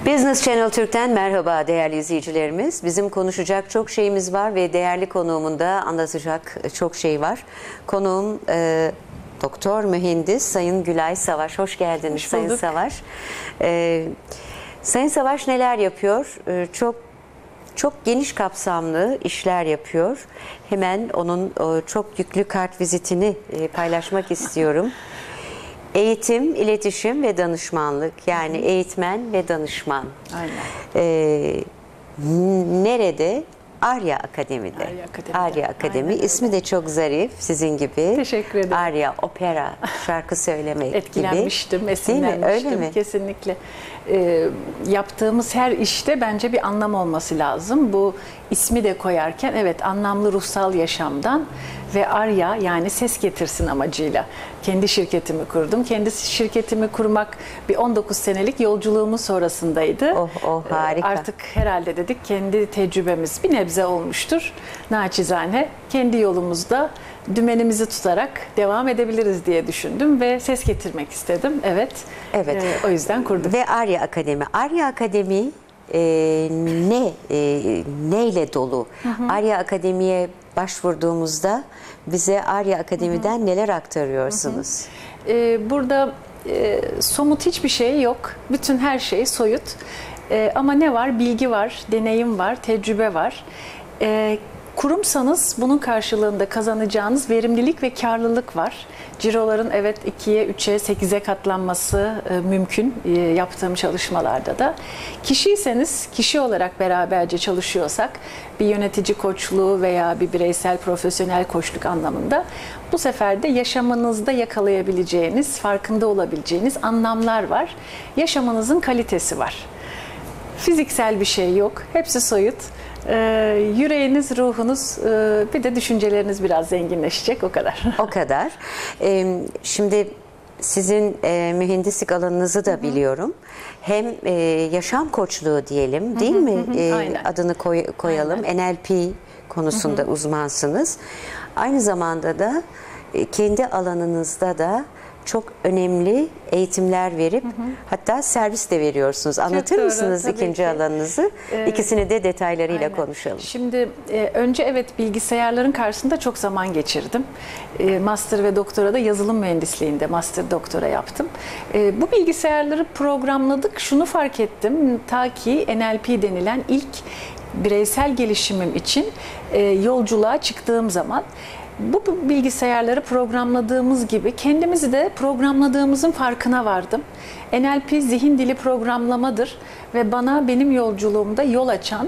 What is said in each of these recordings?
Business Channel Türk'ten merhaba değerli izleyicilerimiz. Bizim konuşacak çok şeyimiz var ve değerli konuğumun da anlatacak çok şey var. Konuğum Doktor Mühendis Sayın Gülay Savaş. Hoş geldiniz Sayın Savaş. Sayın Savaş neler yapıyor? Çok geniş kapsamlı işler yapıyor. Hemen onun çok yüklü kartvizitini paylaşmak istiyorum. Eğitim, iletişim ve danışmanlık, yani eğitmen ve danışman. Aynen. Nerede? Arya Akademi'de. Arya Akademi. Aynen İsmi de çok zarif, sizin gibi. Teşekkür ederim. Arya, opera, şarkı söylemek gibi. Etkilenmiştim, esinlenmiştim. esinlenmiştim. Öyle mi? Kesinlikle. Yaptığımız her işte bence bir anlam olması lazım. Bu ismi de koyarken evet anlamlı ruhsal yaşamdan ve Arya yani ses getirsin amacıyla kendi şirketimi kurdum. Kendi şirketimi kurmak bir 19 senelik yolculuğumun sonrasındaydı. Harika. Artık herhalde dedik kendi tecrübemiz bir nebze olmuştur. Naçizane kendi yolumuzda dümenimizi tutarak devam edebiliriz diye düşündüm ve ses getirmek istedim. Evet. O yüzden kurduk. Ve Arya Akademi. Arya Akademi neyle dolu? Arya Akademi'ye başvurduğumuzda bize Arya Akademi'den neler aktarıyorsunuz? Burada somut hiçbir şey yok. Bütün her şey soyut. Ama ne var? Bilgi var, deneyim var, tecrübe var. Kurumsanız bunun karşılığında kazanacağınız verimlilik ve karlılık var. Ciroların evet 2'ye, 3'e, 8'e katlanması mümkün yaptığım çalışmalarda da. Kişiyseniz, kişi olarak beraberce çalışıyorsak bir yönetici koçluğu veya bir bireysel profesyonel koçluk anlamında bu sefer de yaşamınızda yakalayabileceğiniz, farkında olabileceğiniz anlamlar var. Yaşamınızın kalitesi var. Fiziksel bir şey yok. Hepsi soyut. Yüreğiniz, ruhunuz, bir de düşünceleriniz biraz zenginleşecek, o kadar. O kadar. Şimdi sizin mühendislik alanınızı da biliyorum. Hem yaşam koçluğu diyelim, değil mi? Adını koyalım. Aynen. NLP konusunda uzmansınız. Aynı zamanda da kendi alanınızda da çok önemli eğitimler verip hatta servis de veriyorsunuz. Anlatır mısınız ikinci alanınızı? İkisini de detaylarıyla konuşalım. Şimdi önce evet bilgisayarların karşısında çok zaman geçirdim. Master ve doktora da yazılım mühendisliğinde master doktora yaptım. Bu bilgisayarları programladık. Şunu fark ettim. Ta ki NLP denilen ilk bireysel gelişimim için yolculuğa çıktığım zaman bu bilgisayarları programladığımız gibi kendimizi de programladığımızın farkına vardım. NLP zihin dili programlamadır ve bana benim yolculuğumda yol açan,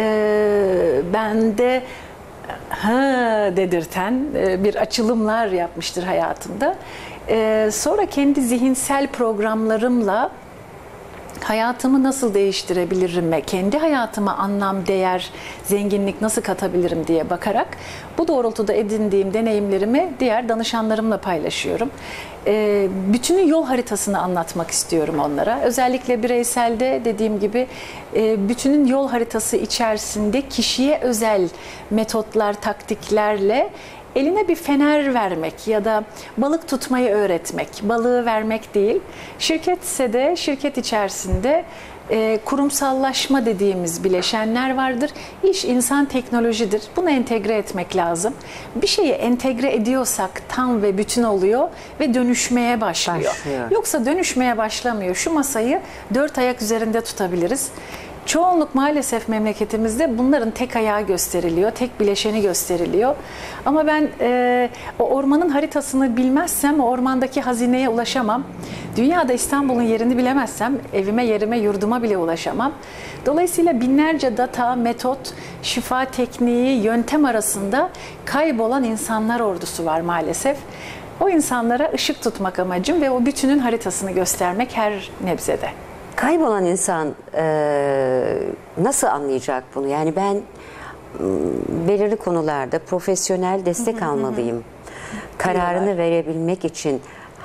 bende dedirten bir açılımlar yapmıştır hayatımda. Sonra kendi zihinsel programlarımla hayatımı nasıl değiştirebilirim ve kendi hayatıma anlam, değer, zenginlik nasıl katabilirim diye bakarak bu doğrultuda edindiğim deneyimlerimi diğer danışanlarımla paylaşıyorum. Bütünün yol haritasını anlatmak istiyorum onlara. Özellikle bireyselde dediğim gibi bütünün yol haritası içerisinde kişiye özel metotlar, taktiklerle eline bir fener vermek ya da balık tutmayı öğretmek, balığı vermek değil. Şirketse de şirket içerisinde kurumsallaşma dediğimiz bileşenler vardır. İş, insan, teknolojidir. Bunu entegre etmek lazım. Bir şeyi entegre ediyorsak tam ve bütün oluyor ve dönüşmeye başlıyor. Yoksa dönüşmeye başlamıyor. Şu masayı 4 ayak üzerinde tutabiliriz. Çoğunluk maalesef memleketimizde bunların tek ayağı gösteriliyor, tek bileşeni gösteriliyor. Ama ben o ormanın haritasını bilmezsem o ormandaki hazineye ulaşamam. Dünyada İstanbul'un yerini bilemezsem evime, yerime, yurduma bile ulaşamam. Dolayısıyla binlerce data, metot, şifa tekniği, yöntem arasında kaybolan insanlar ordusu var maalesef. O insanlara ışık tutmak amacım ve o bütünün haritasını göstermek her nebzede. Kaybolan insan nasıl anlayacak bunu? Yani ben belirli konularda profesyonel destek almalıyım. Kararını verebilmek için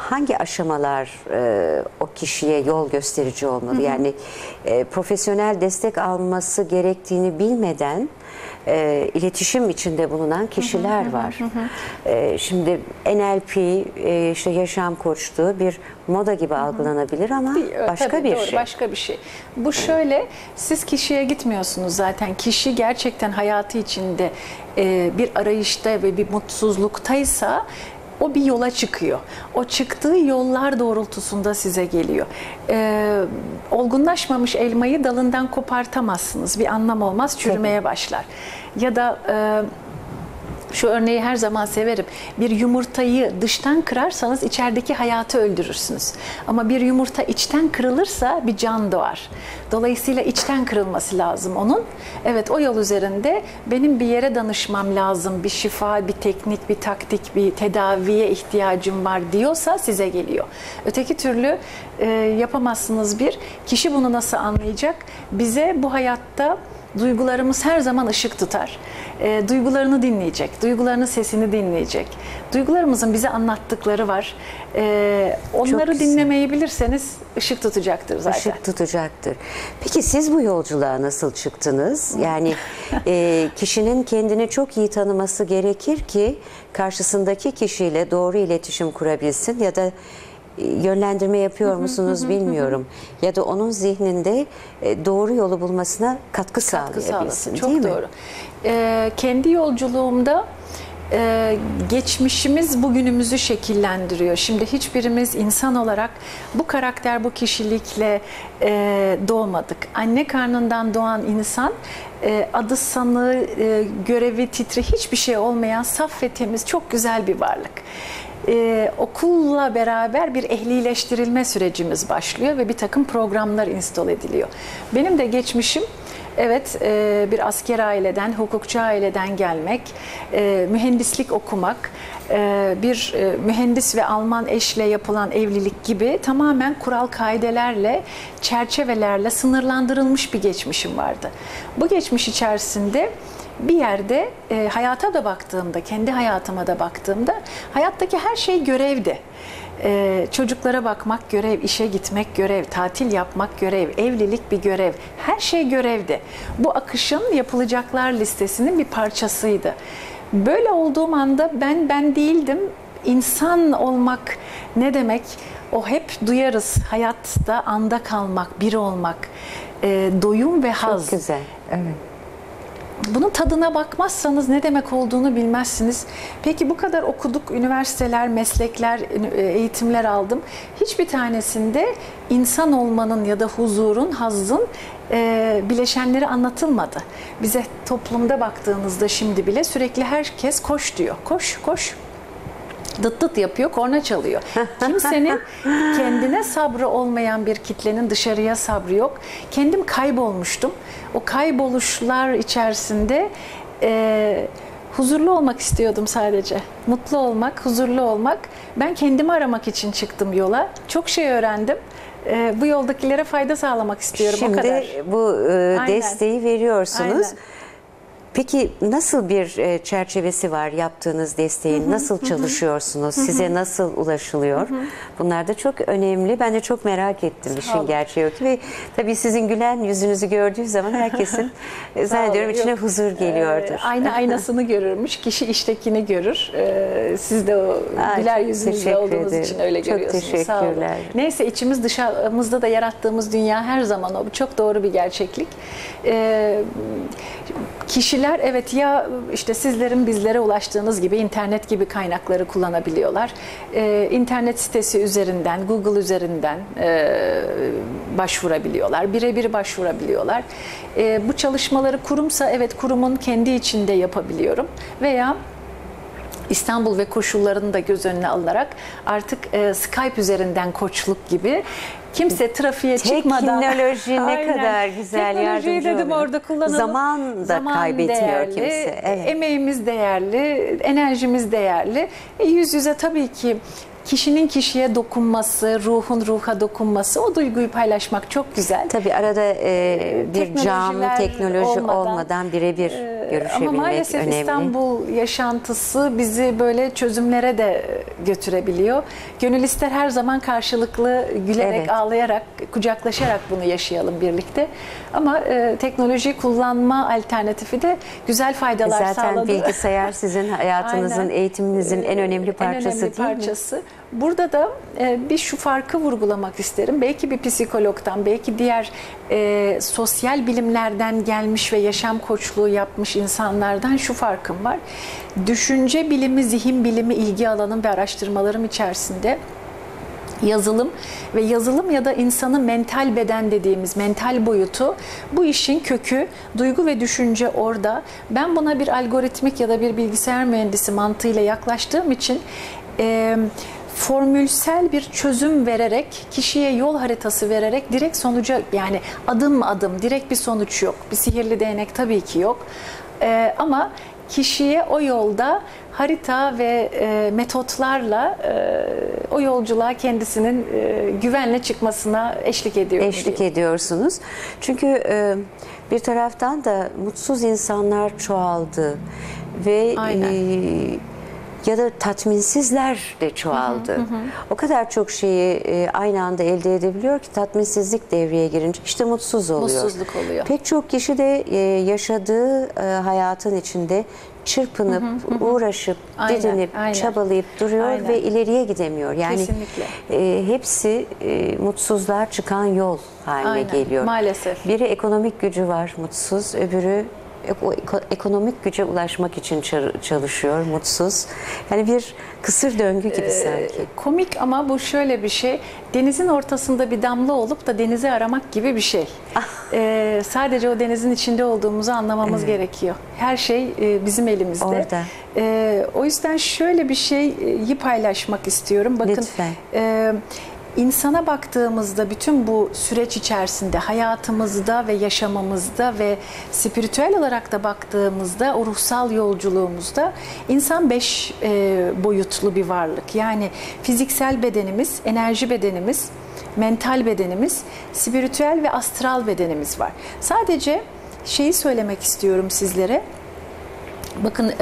hangi aşamalar o kişiye yol gösterici olmalı? Yani profesyonel destek alması gerektiğini bilmeden iletişim içinde bulunan kişiler var. Şimdi NLP, işte yaşam koçluğu bir moda gibi algılanabilir ama başka Tabii, bir doğru, şey. başka bir şey. Bu şöyle, siz kişiye gitmiyorsunuz zaten. Kişi gerçekten hayatı içinde bir arayışta ve bir mutsuzluktaysa o bir yola çıkıyor. O çıktığı yollar doğrultusunda size geliyor. Olgunlaşmamış elmayı dalından kopartamazsınız. Bir anlam olmaz, çürümeye başlar. Ya da şu örneği her zaman severim. Bir yumurtayı dıştan kırarsanız içerideki hayatı öldürürsünüz. Ama bir yumurta içten kırılırsa bir can doğar. Dolayısıyla içten kırılması lazım onun. Evet, o yol üzerinde benim bir yere danışmam lazım. Bir şifa, bir teknik, bir taktik, bir tedaviye ihtiyacım var diyorsa size geliyor. Öteki türlü yapamazsınız bir. Kişi bunu nasıl anlayacak? Bize bu hayatta duygularımız her zaman ışık tutar. Duygularını dinleyecek, duygularının sesini dinleyecek. Duygularımızın bize anlattıkları var. Onları dinlemeyi bilirseniz ışık tutacaktır zaten. Işık tutacaktır. Peki siz bu yolculuğa nasıl çıktınız? Yani kişinin kendini çok iyi tanıması gerekir ki karşısındaki kişiyle doğru iletişim kurabilsin ya da yönlendirme yapıyor musunuz bilmiyorum. Ya da onun zihninde doğru yolu bulmasına katkı sağlayabilsin. Çok değil mi? doğru. Kendi yolculuğumda geçmişimiz bugünümüzü şekillendiriyor. Şimdi hiçbirimiz insan olarak bu karakter, bu kişilikle doğmadık. Anne karnından doğan insan adı sanı, görevi, titri hiçbir şey olmayan saf ve temiz çok güzel bir varlık. Okulla beraber bir ehlileştirilme sürecimiz başlıyor ve bir takım programlar install ediliyor. Benim de geçmişim, evet, bir asker aileden, hukukçu aileden gelmek, mühendislik okumak, bir mühendis ve Alman eşle yapılan evlilik gibi tamamen kural kaidelerle, çerçevelerle sınırlandırılmış bir geçmişim vardı. Bu geçmiş içerisinde bir yerde hayata da baktığımda, kendi hayatıma da baktığımda hayattaki her şey görevdi. Çocuklara bakmak görev, işe gitmek görev, tatil yapmak görev, evlilik bir görev. Her şey görevdi. Bu akışın yapılacaklar listesinin bir parçasıydı. Böyle olduğum anda ben değildim. İnsan olmak ne demek? O hep duyarız. Hayatta anda kalmak, bir olmak, doyum ve haz. Çok güzel. Evet. Bunun tadına bakmazsanız ne demek olduğunu bilmezsiniz. Peki bu kadar okuduk, üniversiteler, meslekler, eğitimler aldım. Hiçbir tanesinde insan olmanın ya da huzurun, hazzın bileşenleri anlatılmadı. Bize toplumda baktığınızda şimdi bile sürekli herkes koş diyor. Koş, koş. Dıt dıt yapıyor, korna çalıyor. Kimsenin kendine sabrı olmayan bir kitlenin dışarıya sabrı yok. Kendim kaybolmuştum. O kayboluşlar içerisinde huzurlu olmak istiyordum sadece. Mutlu olmak, huzurlu olmak. Ben kendimi aramak için çıktım yola. Çok şey öğrendim. Bu yoldakilere fayda sağlamak istiyorum, Şimdi o kadar. bu desteği veriyorsunuz. Aynen. Peki nasıl bir çerçevesi var yaptığınız desteğin? Nasıl çalışıyorsunuz? Size nasıl ulaşılıyor? Bunlar da çok önemli. Ben de çok merak ettim işin gerçeği yok. Ve tabii sizin gülen yüzünüzü gördüğü zaman herkesin zannediyorum içine huzur geliyordur. Aynasını görürmüş. Kişi iştekini görür. Siz de o güler yüzünüzle olduğunuz için öyle görüyorsunuz. Çok teşekkürler. Neyse, içimiz dışımızda da yarattığımız dünya her zaman o. Bu çok doğru bir gerçeklik. Kişiler evet, ya işte sizlerin bizlere ulaştığınız gibi internet gibi kaynakları kullanabiliyorlar. İnternet sitesi üzerinden, Google üzerinden başvurabiliyorlar. Birebir başvurabiliyorlar. Bu çalışmaları kurumsa evet, kurumun kendi içinde yapabiliyorum. Veya İstanbul ve koşullarını da göz önüne alınarak artık Skype üzerinden koçluk gibi, kimse trafiğe çıkmadan... Teknoloji ne kadar güzel yardımcı oluyor. Teknolojiyi dedim orada kullanalım. Zaman da kaybetmiyor değerli, kimse. Evet. Emeğimiz değerli, enerjimiz değerli. Yüz yüze tabii ki kişinin kişiye dokunması, ruhun ruha dokunması, o duyguyu paylaşmak çok güzel. Tabii arada bir canlı teknoloji olmadan birebir görüşebilmek ama maalesef önemli. İstanbul yaşantısı bizi böyle çözümlere de götürebiliyor. Gönül ister her zaman karşılıklı gülerek, Evet. ağlayarak, kucaklaşarak bunu yaşayalım birlikte. Ama teknoloji kullanma alternatifi de güzel faydalar Zaten sağladı. bilgisayar sizin hayatınızın, Aynen. eğitiminizin en önemli parçası en önemli değil mi? parçası. Burada da bir şu farkı vurgulamak isterim. Belki bir psikologdan, belki diğer sosyal bilimlerden gelmiş ve yaşam koçluğu yapmış insanlardan şu farkım var. Düşünce bilimi, zihin bilimi ilgi alanım ve araştırmalarım içerisinde yazılım ve yazılım ya da insanın mental beden dediğimiz mental boyutu, bu işin kökü, duygu ve düşünce orada. Ben buna bir algoritmik ya da bir bilgisayar mühendisi mantığıyla yaklaştığım için formülsel bir çözüm vererek, kişiye yol haritası vererek direkt sonuca, yani adım adım direkt bir sonuç yok. Bir sihirli değnek tabii ki yok. Ama kişiye o yolda harita ve metotlarla o yolculuğa kendisinin güvenle çıkmasına eşlik ediyor. Eşlik ediyorsunuz. Çünkü bir taraftan da mutsuz insanlar çoğaldı ve ya da tatminsizler de çoğaldı. O kadar çok şeyi aynı anda elde edebiliyor ki tatminsizlik devreye girince işte mutsuz oluyor. Mutsuzluk oluyor. Pek çok kişi de yaşadığı hayatın içinde çırpınıp, uğraşıp, didinip, çabalayıp duruyor ve ileriye gidemiyor. Yani hepsi mutsuzlar çıkan yol haline geliyor. Maalesef. Biri ekonomik gücü var, mutsuz, öbürü o ekonomik güce ulaşmak için çalışıyor, mutsuz. Yani bir kısır döngü gibi sanki. Komik ama bu şöyle bir şey. Denizin ortasında bir damla olup da denizi aramak gibi bir şey. Sadece o denizin içinde olduğumuzu anlamamız gerekiyor. Her şey bizim elimizde. Orada. O yüzden şöyle bir şeyi paylaşmak istiyorum. Bakın, lütfen. İnsana baktığımızda bütün bu süreç içerisinde hayatımızda ve yaşamımızda ve spiritüel olarak da baktığımızda o ruhsal yolculuğumuzda insan 5 boyutlu bir varlık. Yani fiziksel bedenimiz, enerji bedenimiz, mental bedenimiz, spiritüel ve astral bedenimiz var. Sadece şeyi söylemek istiyorum sizlere. Bakın,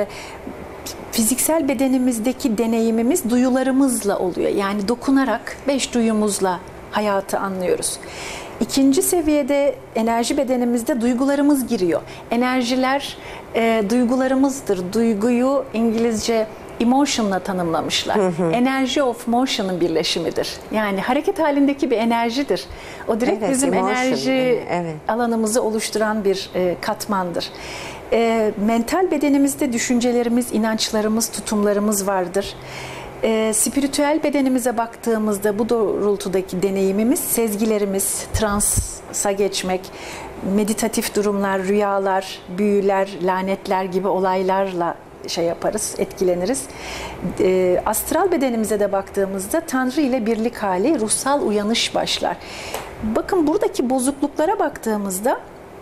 fiziksel bedenimizdeki deneyimimiz duyularımızla oluyor. Yani dokunarak 5 duyumuzla hayatı anlıyoruz. İkinci seviyede enerji bedenimizde duygularımız giriyor. Enerjiler duygularımızdır. Duyguyu İngilizce emotion'la tanımlamışlar. Energy of motion'ın birleşimidir. Yani hareket halindeki bir enerjidir. O direkt bizim enerji alanımızı oluşturan bir katmandır. Mental bedenimizde düşüncelerimiz, inançlarımız, tutumlarımız vardır. Spiritüel bedenimize baktığımızda bu doğrultudaki deneyimimiz, sezgilerimiz, transa geçmek, meditatif durumlar, rüyalar, büyüler, lanetler gibi olaylarla yaparız, etkileniriz. Astral bedenimize de baktığımızda Tanrı ile birlik hali, ruhsal uyanış başlar. Bakın, buradaki bozukluklara baktığımızda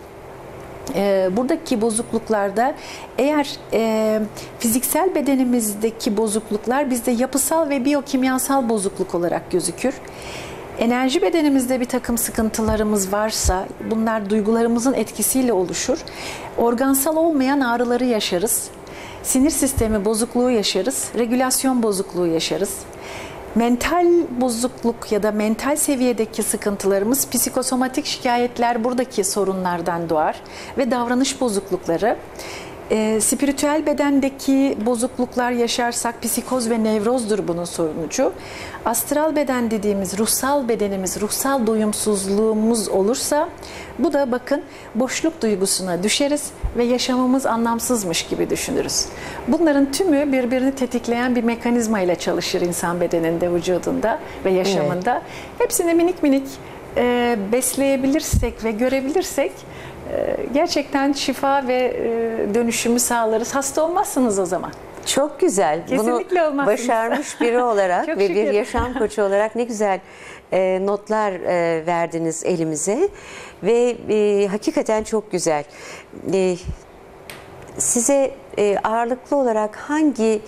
buradaki bozukluklarda eğer fiziksel bedenimizdeki bozukluklar bizde yapısal ve biyokimyasal bozukluk olarak gözükür. Enerji bedenimizde bir takım sıkıntılarımız varsa bunlar duygularımızın etkisiyle oluşur. Organsal olmayan ağrıları yaşarız. Sinir sistemi bozukluğu yaşarız. Regülasyon bozukluğu yaşarız. Mental bozukluk ya da mental seviyedeki sıkıntılarımız, psikosomatik şikayetler buradaki sorunlardan doğar ve davranış bozuklukları. Spiritüel bedendeki bozukluklar yaşarsak psikoz ve nevrozdur bunun sonucu. Astral beden dediğimiz ruhsal bedenimiz, ruhsal doyumsuzluğumuz olursa bu da bakın boşluk duygusuna düşeriz ve yaşamımız anlamsızmış gibi düşünürüz. Bunların tümü birbirini tetikleyen bir mekanizma ile çalışır insan bedeninde, vücudunda ve yaşamında. Hepsini minik minik besleyebilirsek ve görebilirsek gerçekten şifa ve dönüşümü sağlarız. Hasta olmazsınız o zaman. Çok güzel. Kesinlikle bunu başarmış biri olarak ve bir yaşam koçu olarak ne güzel notlar verdiniz elimize ve hakikaten çok güzel. Size ağırlıklı olarak hangi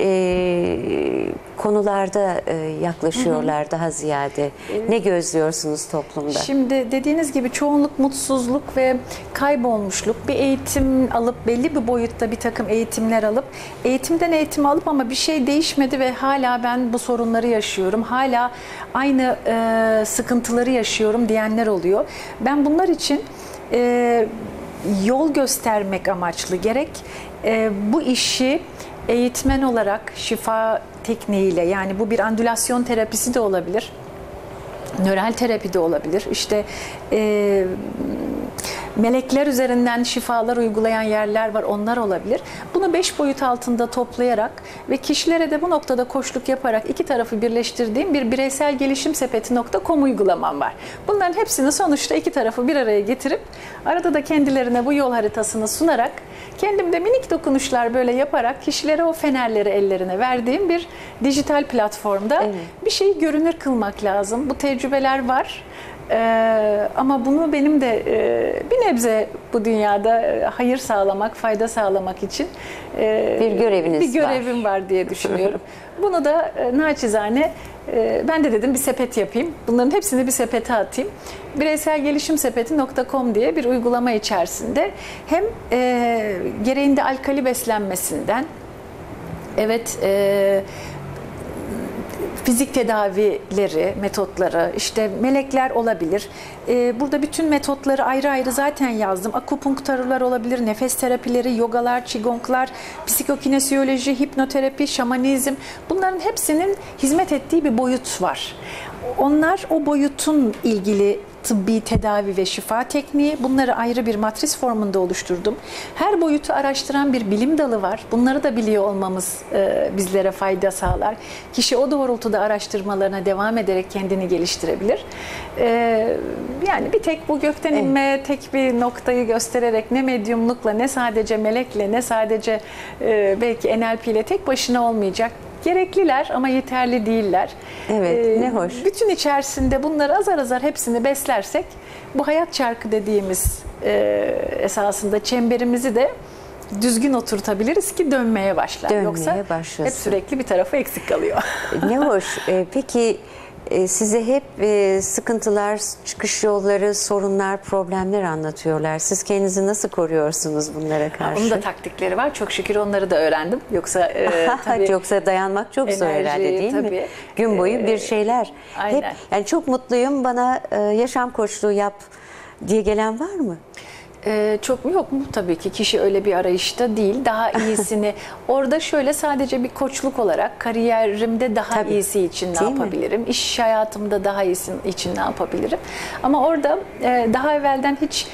konularda yaklaşıyorlar daha ziyade? Ne gözlüyorsunuz toplumda? Şimdi dediğiniz gibi çoğunluk mutsuzluk ve kaybolmuşluk. Bir eğitim alıp belli bir boyutta bir takım eğitimler alıp eğitimden eğitim alıp ama bir şey değişmedi ve hala ben bu sorunları yaşıyorum. Hala aynı sıkıntıları yaşıyorum diyenler oluyor. Ben bunlar için yol göstermek amaçlı gerek bu işi eğitmen olarak şifa tekniğiyle, yani bu bir andülasyon terapisi de olabilir, nöral terapi de olabilir, işte melekler üzerinden şifalar uygulayan yerler var, onlar olabilir. Bunu 5 boyut altında toplayarak ve kişilere de bu noktada koçluk yaparak iki tarafı birleştirdiğim bir bireyselgelişimsepeti.com uygulamam var. Bunların hepsini sonuçta iki tarafı bir araya getirip arada da kendilerine bu yol haritasını sunarak kendim de minik dokunuşlar böyle yaparak kişilere o fenerleri ellerine verdiğim bir dijital platformda bir şeyi görünür kılmak lazım. Bu tecrübeler var. Ama bunu benim de bir nebze bu dünyada hayır sağlamak, fayda sağlamak için bir görevim var diye düşünüyorum. Bunu da naçizane ben de dedim bir sepet yapayım. Bunların hepsini bir sepete atayım. Bireyselgelişimsepeti.com diye bir uygulama içerisinde hem gereğinde alkali beslenmesinden, evet, fizik tedavileri, metotları, işte melekler olabilir. Burada bütün metotları ayrı ayrı zaten yazdım. Akupunkturlar olabilir, nefes terapileri, yogalar, qigonglar, psikokinesiyoloji, hipnoterapi, şamanizm. Bunların hepsinin hizmet ettiği bir boyut var. Onlar o boyutun ilgili tıbbi tedavi ve şifa tekniği. Bunları ayrı bir matris formunda oluşturdum. Her boyutu araştıran bir bilim dalı var. Bunları da biliyor olmamız bizlere fayda sağlar. Kişi o doğrultuda araştırmalarına devam ederek kendini geliştirebilir. Yani bir tek bu gökten inme, tek bir noktayı göstererek ne medyumlukla, ne sadece melekle, ne sadece belki NLP ile tek başına olmayacak. Gerekliler ama yeterli değiller. Evet, ne hoş. Bütün içerisinde bunları azar azar hepsini beslersek bu hayat çarkı dediğimiz esasında çemberimizi de düzgün oturtabiliriz ki dönmeye başlar. Yoksa hep sürekli bir tarafı eksik kalıyor. Ne hoş. Peki size hep sıkıntılar, çıkış yolları, sorunlar, problemler anlatıyorlar. Siz kendinizi nasıl koruyorsunuz bunlara karşı? Onun da taktikleri var. Çok şükür onları da öğrendim. Yoksa tabii yoksa dayanmak çok zor herhalde, değil mi? Gün boyu bir şeyler. Aynen. Hep, yani çok mutluyum, bana yaşam koçluğu yap diye gelen var mı? Çok mu yok mu? Tabii ki kişi öyle bir arayışta değil. Daha iyisini orada şöyle sadece bir koçluk olarak kariyerimde daha iyisi için ne yapabilirim? İş hayatımda daha iyisi için ne yapabilirim? Ama orada daha evvelden hiç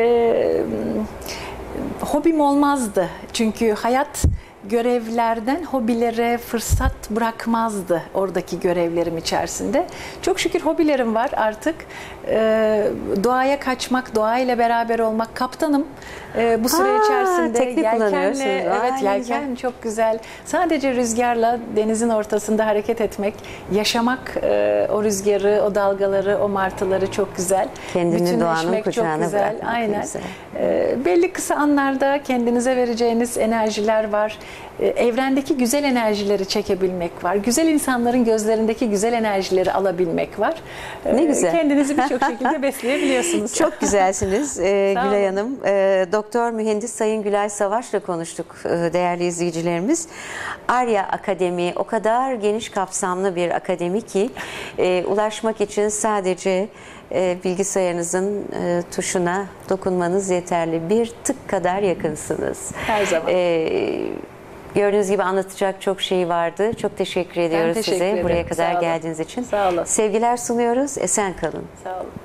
hobim olmazdı. Çünkü hayat görevlerden hobilere fırsat bırakmazdı oradaki görevlerim içerisinde. Çok şükür hobilerim var artık. Doğaya kaçmak, doğayla beraber olmak. Kaptanım bu süre içerisinde yelkenle, evet, yelken çok güzel. Sadece rüzgarla denizin ortasında hareket etmek, yaşamak o rüzgarı, o dalgaları, o martıları çok güzel. Kendini doğanın kucağına bırakmak. Aynen. Güzel. Belli kısa anlarda kendinize vereceğiniz enerjiler var. Evrendeki güzel enerjileri çekebilmek var. Güzel insanların gözlerindeki güzel enerjileri alabilmek var. Ne güzel. Kendinizi birçok şekilde besleyebiliyorsunuz. Çok güzelsiniz Gülay Hanım. Doktor Mühendis Sayın Gülay Savaş'la konuştuk değerli izleyicilerimiz. Arya Akademi o kadar geniş kapsamlı bir akademi ki ulaşmak için sadece bilgisayarınızın tuşuna dokunmanız yeterli. Bir tık kadar yakınsınız. Her zaman. Gördüğünüz gibi anlatacak çok şey vardı. Çok teşekkür ediyoruz size buraya kadar geldiğiniz için. Sağ olun. Sevgiler sunuyoruz. Esen kalın. Sağ olun.